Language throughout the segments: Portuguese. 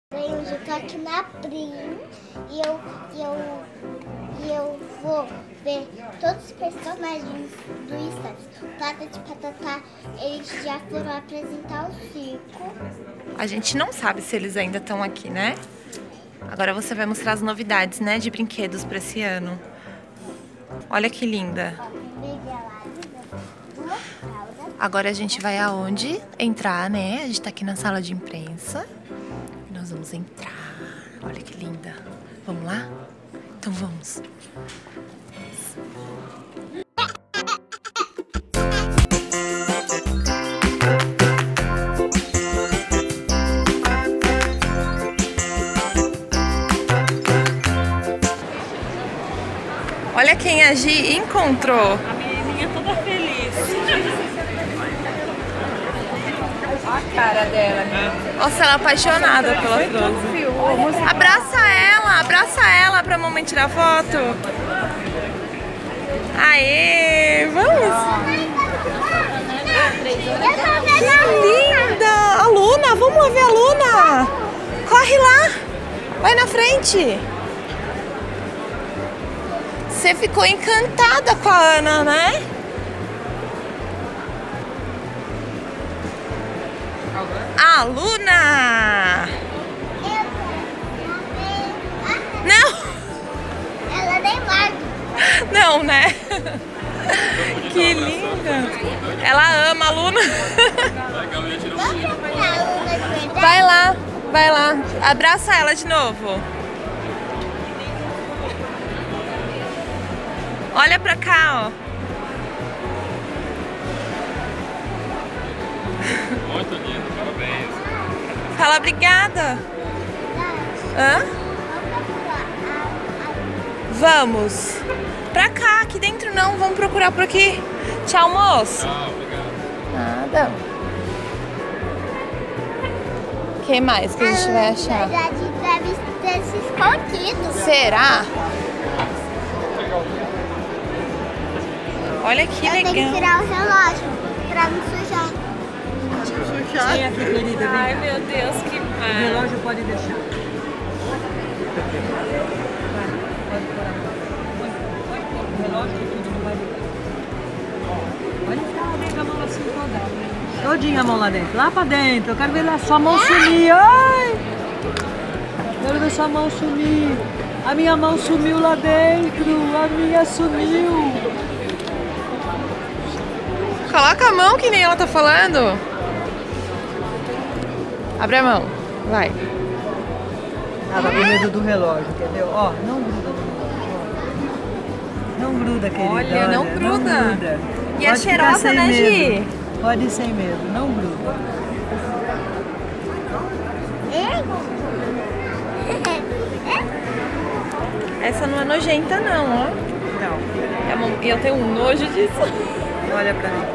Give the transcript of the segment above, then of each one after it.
Hoje eu tô aqui na Prim e eu vou ver todos os personagens do Estado. Patati e Patatá, eles já foram apresentar o circo. A gente não sabe se eles ainda estão aqui, né? Agora você vai mostrar as novidades, né, de brinquedos para esse ano. Olha que linda. Agora a gente vai aonde? Entrar, né? A gente tá aqui na sala de imprensa. Nós vamos entrar. Olha que linda. Vamos lá? Então vamos. Olha quem a Gi encontrou. A menininha toda feliz. Olha a cara dela, né? Nossa, ela é apaixonada pela Frozen. Abraça ela pra mamãe tirar foto. Aê, vamos! Que linda! A Luna, vamos lá ver a Luna! Corre lá! Vai na frente! Você ficou encantada com a Ana, né? A Luna! Não! Ela nem larga. Não, né? Que linda! Ela ama a Luna. Vai lá. Abraça ela de novo. Olha pra cá, ó. Muito lindo, parabéns. Fala obrigada. Hã? Vamos. Pra cá, aqui dentro não. Vamos procurar por aqui. Tchau, moço. Tchau, obrigado. Nada. O que mais que a gente vai achar? Na verdade, deve ter se escondido. Será? Olha que Eu tenho que legal. tirar o relógio pra não sujar. Vem aqui, querida. Vem. Ai, meu Deus, que O mar. relógio pode deixar. O relógio que tudo não vai ligar. Olha só, deixa a mão assim toda. Todinha a mão lá dentro. Lá pra dentro. Eu quero ver a sua mão sumir. Ai! Quero ver sua mão sumir. A minha mão sumiu lá dentro. A minha sumiu. Coloca a mão que nem ela tá falando. Abre a mão. Vai. Tava com medo do relógio, entendeu? Ó, não gruda no relógio. Não gruda, querida. Olha, não gruda. E é Pode ficar cheirosa, sem né, medo. Gi? Pode ir sem medo, não gruda. Essa não é nojenta não, ó. Não, Eu tenho um nojo disso. olha pra mim.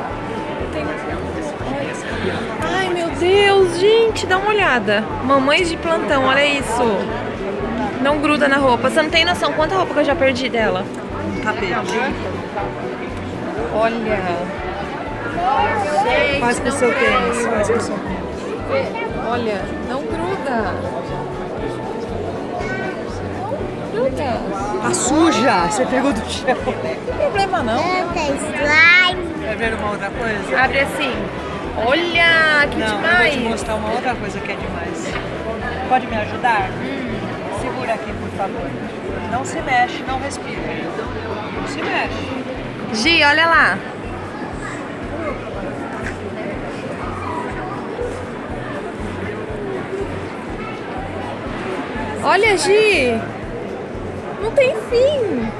Ai, meu Deus, gente, dá uma olhada. Mamães de plantão, olha isso. Não gruda na roupa. Você não tem noção quanta roupa que eu já perdi dela. Um tapete. Olha. Faz com o seu tênis, faz com o seu tênis. Olha, não gruda. Não gruda. Tá suja, você pegou do chão. Não tem problema não. Tem slime. Quer ver uma outra coisa? Abre assim. Olha, que Não, eu vou demais. te mostrar uma outra coisa que é demais. Pode me ajudar? Segura aqui, por favor. Não se mexe, não respira. Não se mexe. Gi, olha lá. Olha, Gi. Não tem fim.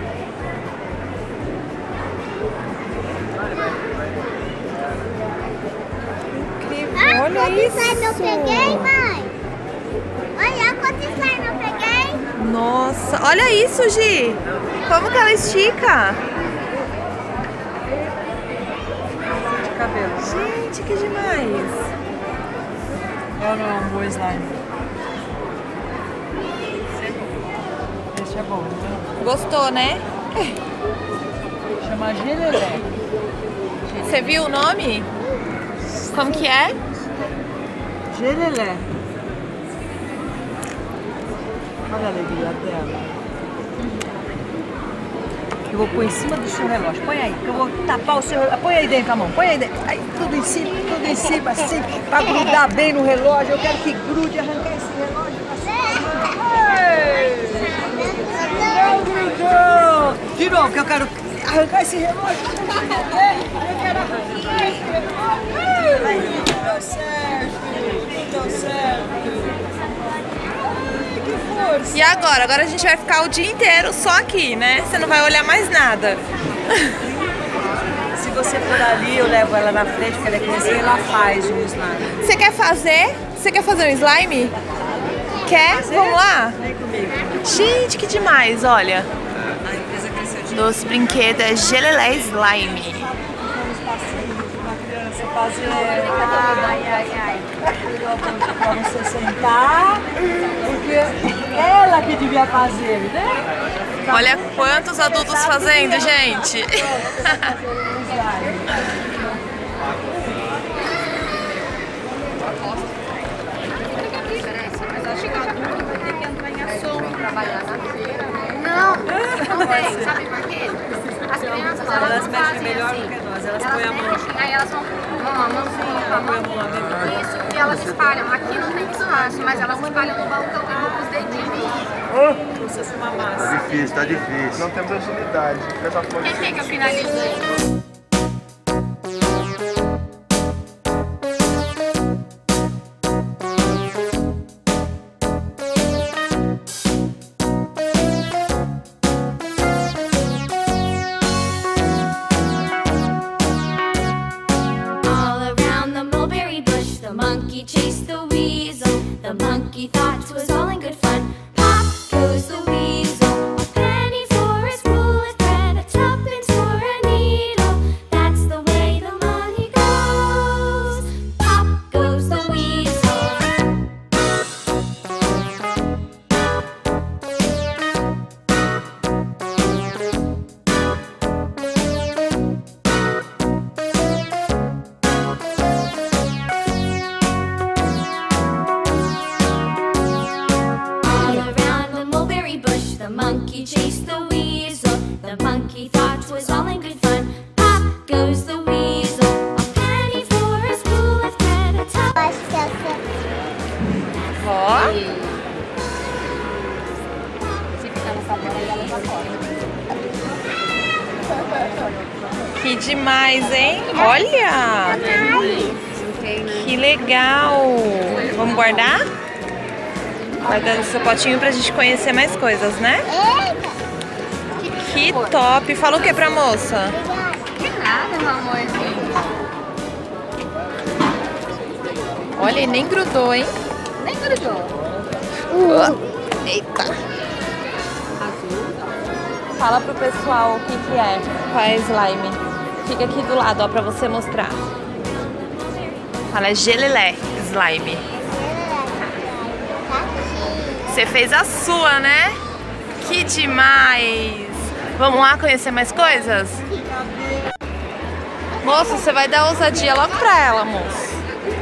Incrível. Olha Quantos slime eu isso. peguei, mãe? Olha quantos slime eu peguei. Nossa, olha isso, Gi. Como que ela estica? De cabelo. Gente, que demais. É ou não é um bom slime? Esse é bom, né? Gostou, né? Chama Gelelé. Você viu o nome? Como que é? Gelelé. Olha a alegria dela. Eu vou pôr em cima do seu relógio. Põe aí, que eu vou tapar o seu relógio. Põe aí dentro a mão, põe aí dentro. Aí, tudo em cima, assim, pra grudar bem no relógio. Eu quero que grude, arrancar esse relógio da sua mão. Não grudou! De novo, que eu quero arrancar esse relógio. Eu quero arrancar esse relógio. Aí, deu certo. Deu certo. E agora? Agora a gente vai ficar o dia inteiro só aqui, né? Você não vai olhar mais nada. Se você for ali, eu levo ela na frente, porque ela é criança e ela faz um slime. Você quer fazer? Você quer fazer um slime? Quer? Vamos lá? Vem comigo. Gente, que demais, olha. A empresa cresceu de Dos brinquedos é Gelelé Slime. fazer pra você sentar, porque ela que devia fazer, né? Olha quantos adultos fazendo, gente. Mas acho que adulto vai ter que entrar em ação e trabalhar na feira, né? Não tem, sabe por quê? As crianças, elas não fazem melhor assim. do que nós, elas põem a mão. Aí elas vão uma mãozinha, isso, e elas espalham. Aqui não tem espaço, mas elas espalham no balcão e com os dedinhos. Como se fosse uma massa. Tá difícil. Não temos agilidade. Quem fica finalizando? The monkey chased the weasel. The monkey thought 'twas all in good fun. Pop goes the weasel. A penny for a spool of thread, a tuppence for a needle. That's the way the money goes. Pop goes the weasel. The monkey chased the weasel. The monkey thought 'twas all in good fun. Pop goes the weasel. A penny for a spool of thread, a tuppence. Acho que essa... Ó. Se ficar no sabor, aí ela já pode. Que demais, hein? Olha! Que legal! Vamos guardar? Guardando o seu potinho pra gente conhecer mais coisas, né? Eita! Que top! Fala o que pra moça? Que nada, meu amorzinho. Olha, e nem grudou, hein? Nem grudou. Eita! Fala pro pessoal o que que é. Qual é slime? Fica aqui do lado, ó, pra você mostrar. Fala, é Gelelé Slime. Você fez a sua, né? Que demais! Vamos lá conhecer mais coisas? Moço, você vai dar ousadia logo pra ela, moço.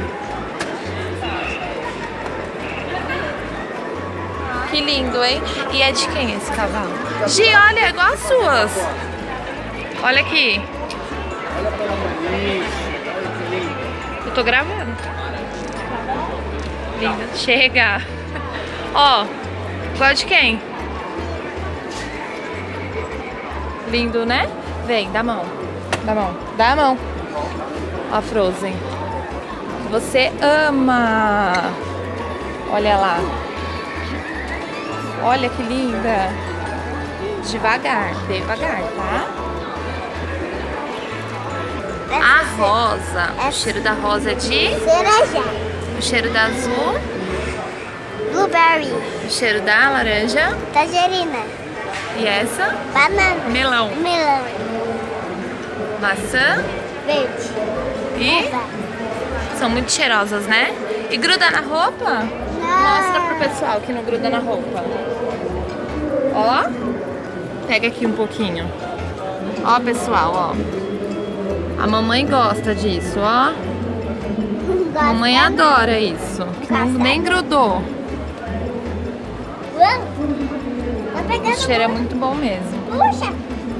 Que lindo, hein? E é de quem esse cavalo? Gi, olha, é igual as suas. Olha aqui. Eu tô gravando. Linda. Chega. Ó, igual de quem? Lindo, né? Vem, dá a mão. Dá a mão. Dá a mão. Ó, Frozen. Você ama. Olha lá. Olha que linda. Devagar, devagar, tá? A rosa. O cheiro da rosa é de? Cereja. O cheiro da azul? Blueberry. O cheiro da laranja? Tangerina. E essa? Banana. Melão. Melão. Maçã? Verde. E? São muito cheirosas, né? E gruda na roupa? Mostra pro pessoal que não gruda na roupa. Ó. Pega aqui um pouquinho. Ó, pessoal, ó. A mamãe gosta disso, ó. A mamãe adora isso. Que nem grudou. Tá pegando. O cheiro é muito bom mesmo. Puxa.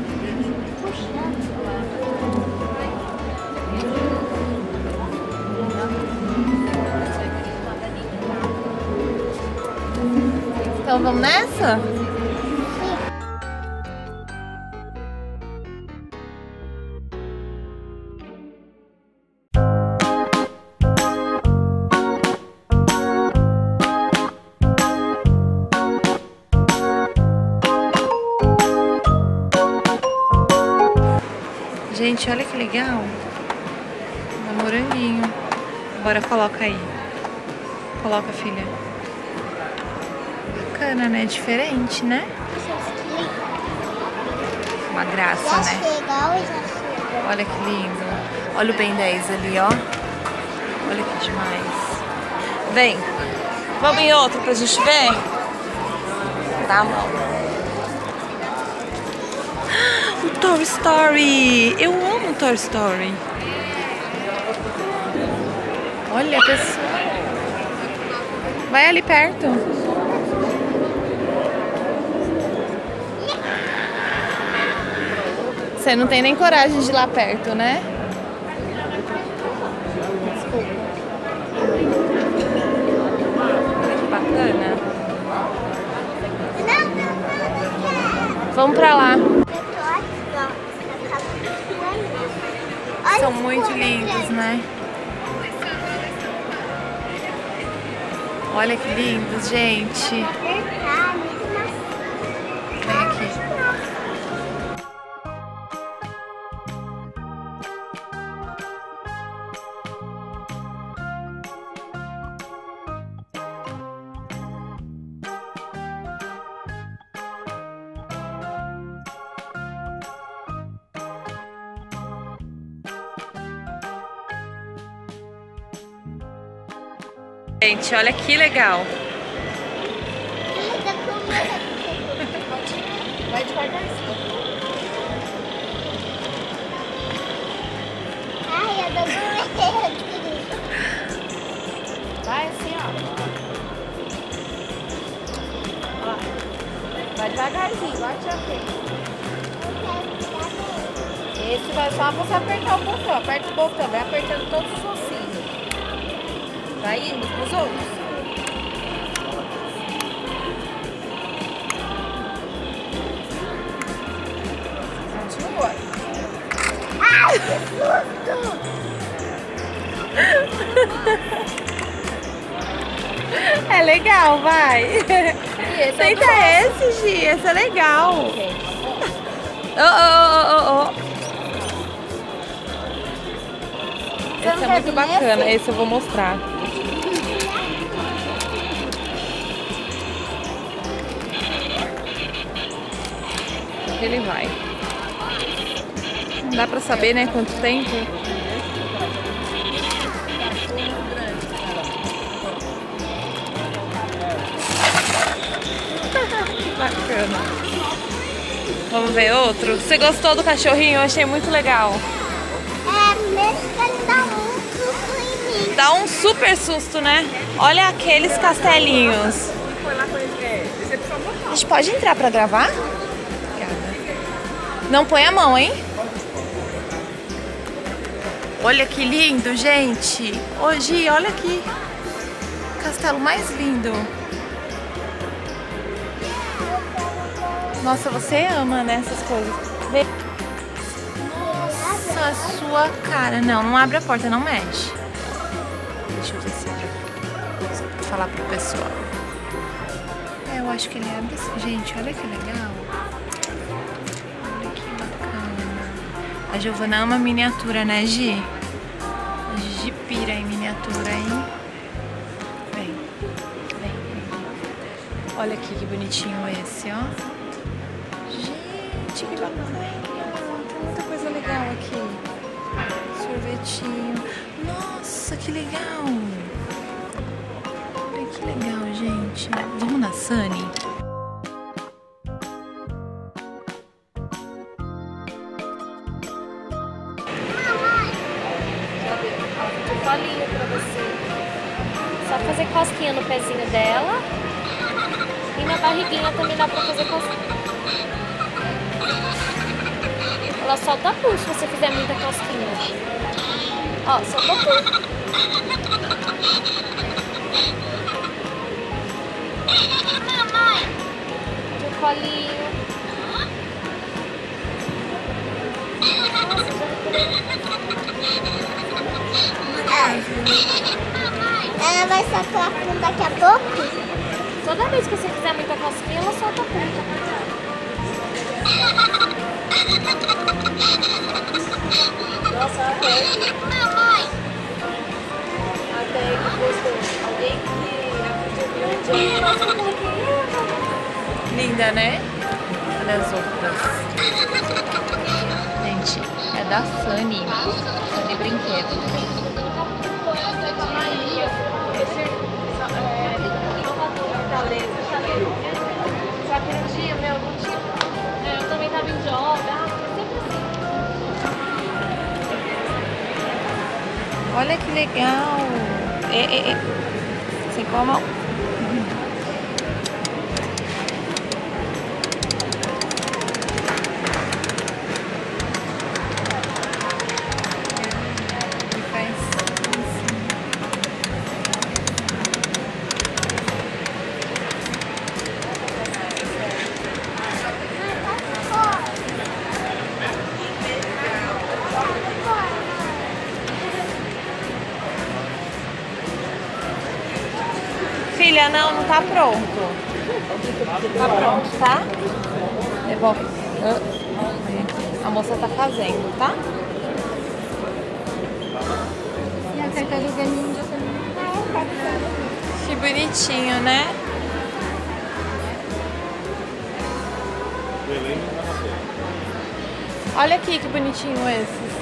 Então vamos nessa? Gente, olha que legal. Um moranguinho. Bora, coloca aí. Coloca, filha. Bacana, né? Diferente, né? Uma graça, Já né? chega, já chega. Olha que lindo. Olha o Ben 10 ali, ó. Olha que demais. Vem. Vamos em outro pra gente ver? Tá bom. O Toy Story. Eu amo o Toy Story. Olha, pessoal. Vai ali perto. Você não tem nem coragem de ir lá perto, né? Desculpa. Que bacana. Vamos pra lá. São muito lindos, né? Olha que lindos, gente. Vem aqui. Gente, olha que legal. Vai devagarzinho. Ai, eu tô com medo. Vai assim, ó. Vai devagarzinho, vai te apertar. Esse vai só você apertar o botão. Aperta o botão, vai apertando todos os ossinhos. Vai indo pros outros. Continua. Ai, que susto! É legal, vai. Tenta esse, Gi. Esse é legal. Esse é muito bacana. Esse eu vou mostrar. Ele vai. Não dá pra saber, né, quanto tempo. Bacana. Vamos ver outro? Você gostou do cachorrinho? Eu achei muito legal. É, mesmo que ele dá um susto em mim. Dá um super susto, né? Olha aqueles castelinhos. A gente pode entrar pra gravar? Não põe a mão, hein? Olha que lindo, gente. Ô, Gi, olha aqui. Castelo mais lindo. Nossa, você ama, né, essas coisas. Vê. Nossa, a sua cara. Não, não abre a porta, não mexe. Deixa eu ver se eu falar pro pessoal. É, eu acho que ele abre assim. Gente, olha que legal. Olha que bacana. A Giovana ama miniatura, né, Gi? A Gi pira em miniatura, hein? Vem. Olha aqui que bonitinho esse, ó. Gente, que bacana. Tem muita coisa legal aqui. Sorvetinho. Nossa, que legal. Olha que legal, gente. Vamos na Sunny? Bolinha pra você. Só fazer cosquinha no pezinho dela. E na barriguinha também dá pra fazer cosquinha. Ela solta pulso se você fizer muita cosquinha. Ó, solta pulso. Do colinho. Ela vai soltar a funda daqui a pouco? Toda vez que você fizer muita cosquinha, ela solta pulso. Nossa, até que gostou. Alguém que acredita grande. Linda, né? Olha as outras. Gente, é da Sunny. Sunny Brinquedo. Só que um dia, meu, não tinha. Eu também tava em joga. Sempre assim. Olha que legal. Sem pôr a mão. Filha, não tá pronto. Tá pronto, tá? Eu vou... A moça tá fazendo, tá? E a tartaruga ninja também. Que bonitinho, né? Olha aqui que bonitinho esses.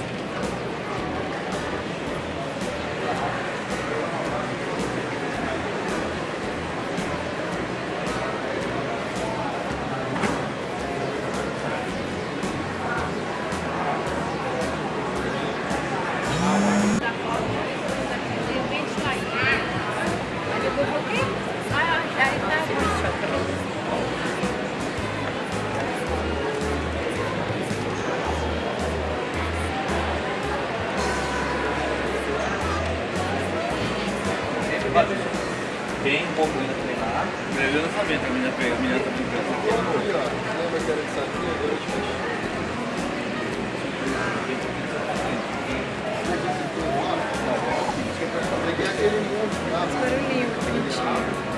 Tem um pouco ainda treinar. Melhor lançamento, a menina tá brincando. Lembra que era de saquinha? Barulhinho, bonitinho.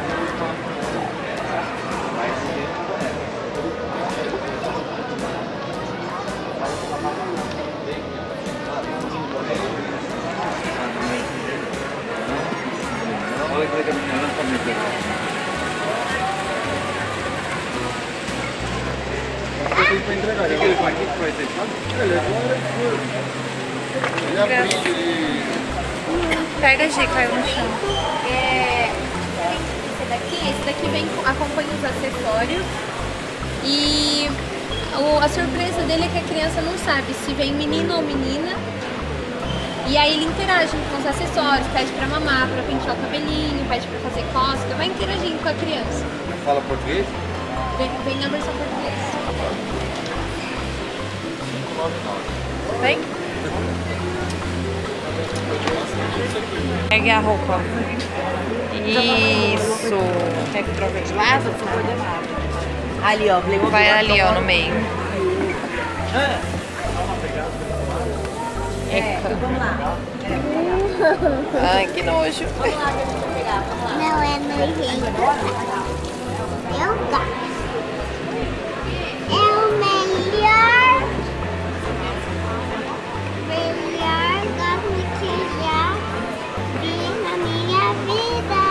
Olha que legal, a menina lançamento. Tem que entregar. O que vai ser? Ele aprende, ele... Pega, Gi, caiu no chão. Esse daqui vem, acompanha os acessórios. E a surpresa dele é que a criança não sabe se vem menino ou menina. E aí ele interage com os acessórios, pede pra mamar, pra pentear o cabelinho, pede pra fazer cócega, vai interagindo com a criança. Fala português? Vem na versão portuguesa. Vem. Pegue a roupa. Isso. Quer que troque de lado? Ali, ó. Vai ali, ó, no meio. Vamos lá. Ai, que nojo. Não é nojento. Eu gosto. É o melhor gato que já vi na minha vida.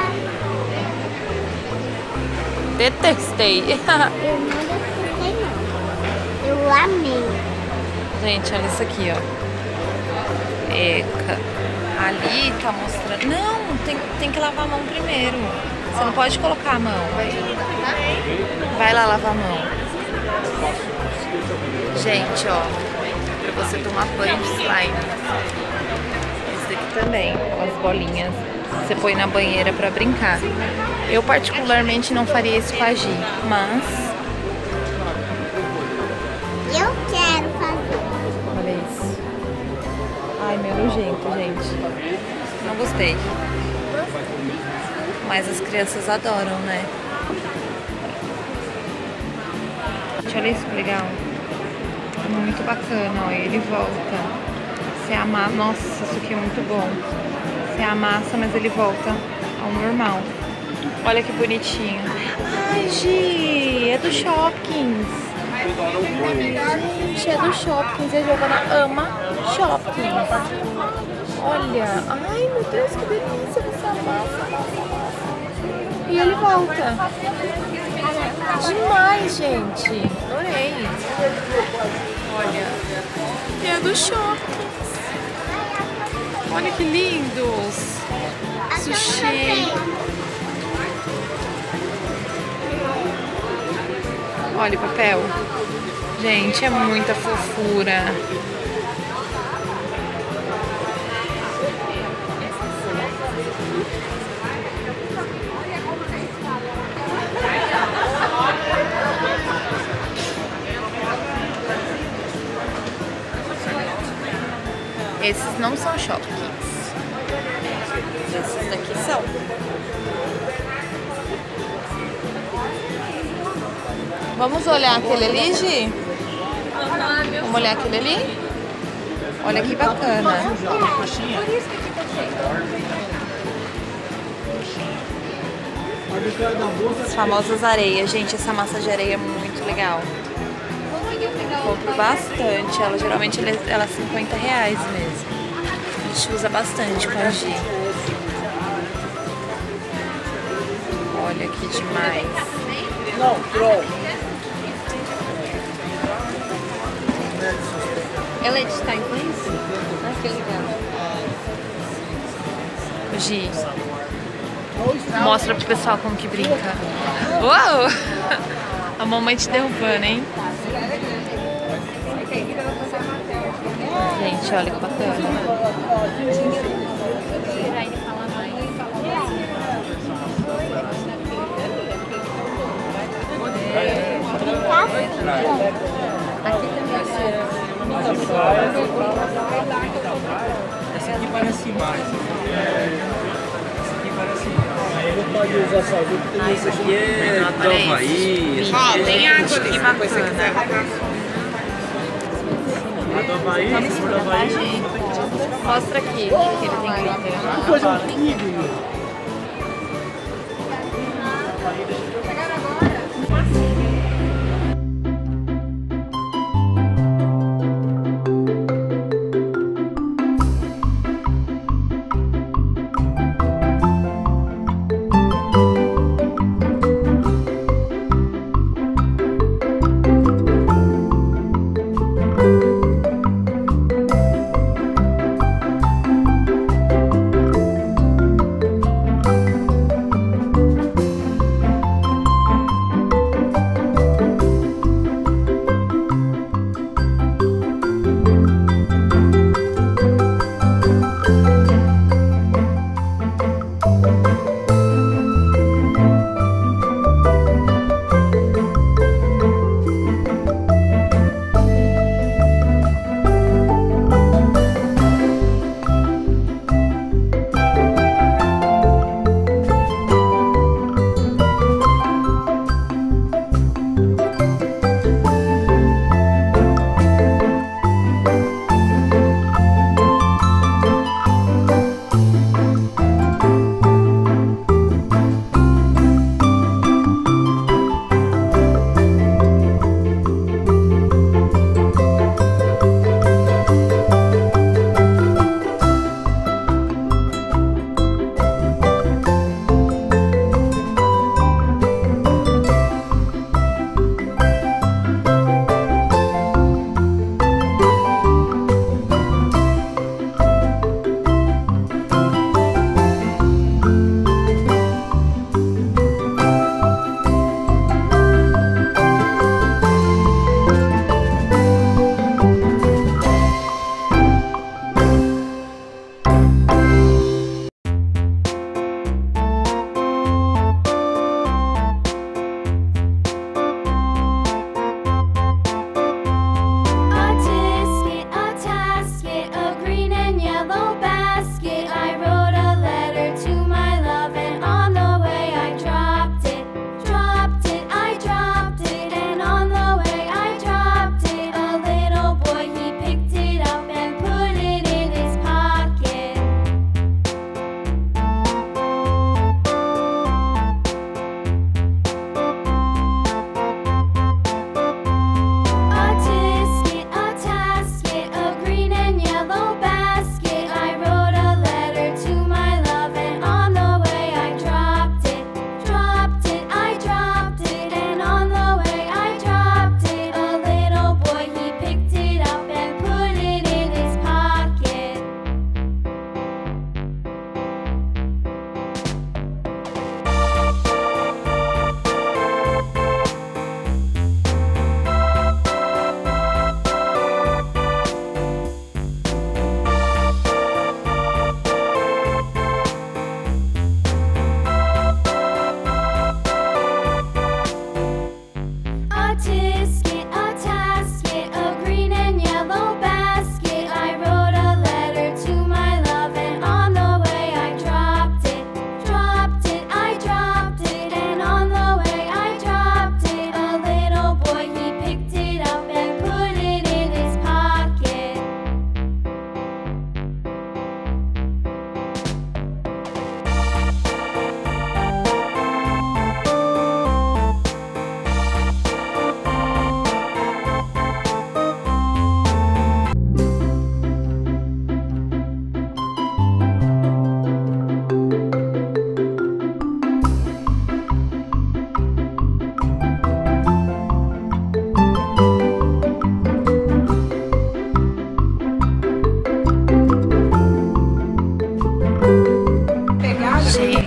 Detestei. Eu não gostei, não. Eu amei. Gente, olha isso aqui, ó. Eca. Ali tá mostrando... Não, tem que lavar a mão primeiro. Você não pode colocar a mão. Vai lá lavar a mão. Gente, ó. Pra você tomar banho de slime. Esse daqui também, com as bolinhas. Você põe na banheira pra brincar. Eu particularmente não faria isso com a Gi, mas... Eu quero fazer. Olha isso. Ai, meio nojento, gente. Não gostei. Mas as crianças adoram, né? Gente, olha isso que legal. Muito bacana, ó. Ele volta. Você amassa. Nossa, isso aqui é muito bom. Você amassa, mas ele volta ao normal. Olha que bonitinho. Ai, Gi, é do Shopkins. Gente, é do Shopkins. A Giovana ama Shopkins. Olha. Ai, meu Deus, que delícia. Você amassa. E ele volta. Demais, gente. Adorei. Olha. É do Shopkins. Olha que lindos. Sushi. Olha o papel. Gente, é muita fofura. Esses não são Shopkins. Esses daqui são. Vamos olhar aquele ali, Gi? Vamos olhar aquele ali? Olha que bacana. As famosas areias. Gente, essa massa de areia é muito legal. Compro bastante. Ela geralmente ela é 50 reais mesmo. A gente usa bastante com a Gi. Olha que demais. Ela é de Taiwanese? Ah, que legal. Gi, mostra pro pessoal como que brinca. Uou! A mamãe te derrubando, hein? Gente, olha que bacana. Aqui também Essa aqui parece mais. Essa aqui parece mais. Aí não pode usar sozinho, porque esse aqui é do Havaí. Ó, tem arte aqui bacana. Do Havaí, se for do Havaí. Mostra aqui que ele tem glitter.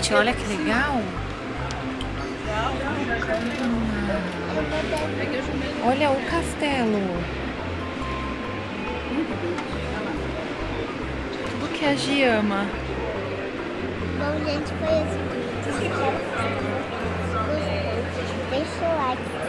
Gente, olha que legal. Olha o castelo. Tudo que a Gi ama. Bom, gente, foi isso. Deixa o like.